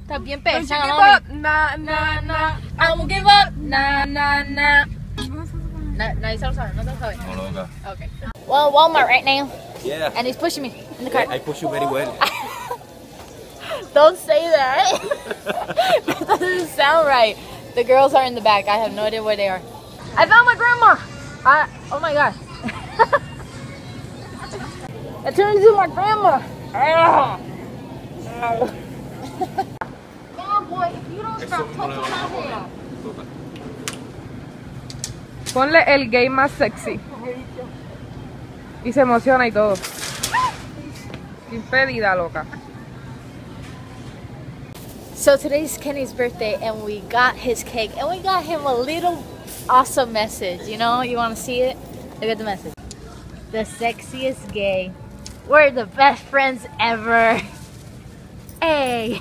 Está bien pensado. Give up, nah, nah, nah. I won't give up. Nah, nah, nah. Nadie se lo sabe, no te lo sabe. No, loca. Okay. Well, Walmart right now, Yeah. and he's pushing me in the cart. I push you very well. Don't say that. That doesn't sound right. The girls are in the back. I have no idea where they are. I found my grandma. Oh my gosh. I turned into my grandma. Come on, boy. If you don't stop touching my hair. Ponle el gay más sexy. Y se emociona y todo. Qué impedida, loca. So today's Kenny's birthday and we got his cake and we got him a little awesome message. You know, you want to see it? Look at the message. The sexiest gay. We're the best friends ever. Hey.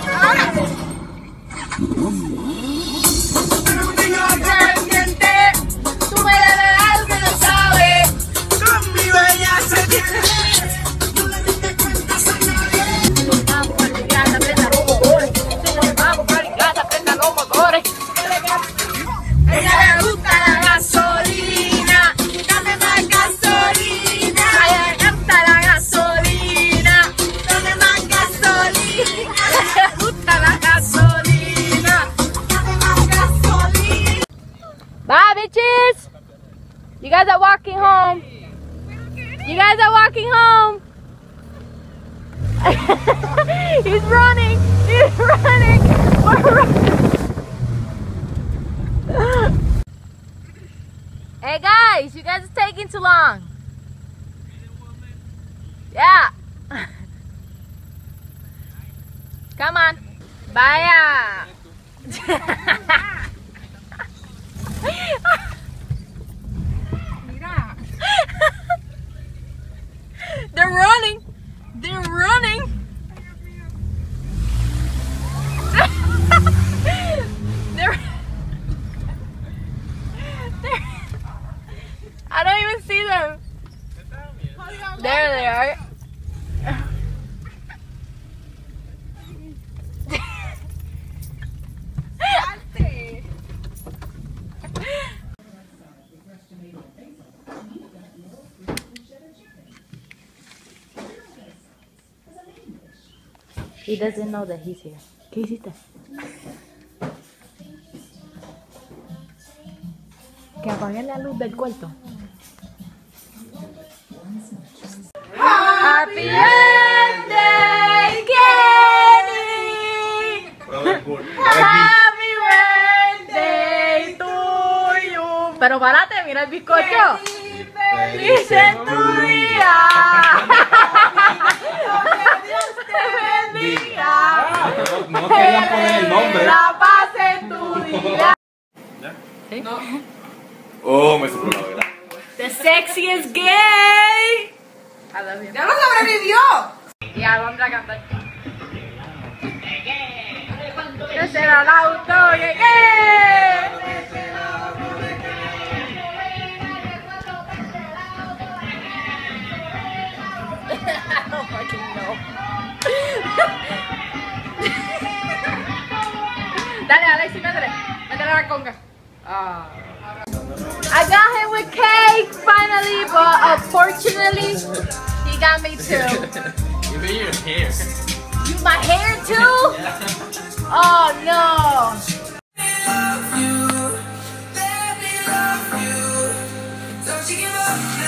Bye, bitches! You guys are walking home. You guys are walking home. He's running. He's running. We're running. Hey guys, you guys are taking too long. Yeah. Come on. Vaya. They're running. They're running. I don't even see them. There they are. He doesn't know that he's here. ¿Qué hiciste? Que apague la luz del cuarto. Happy birthday, Kenny! Happy birthday to you. Pero párate, mira el bizcocho. ¡Feliz en tu día! No querían poner el nombre. La paz en tu día. ¿Sí? No. Oh, me sopló la verdad. The sexiest gay. I love him. ¡Ya lo sobrevivió! Y vamos a cantar. Ese era el auto, llegué. I don't fucking know. Dale, Alexi, métele. Métele la conga. I got him with cake finally, but unfortunately, he got me too. You made your hair. My hair too? Oh no. Love you, let me love you. Don't you give up.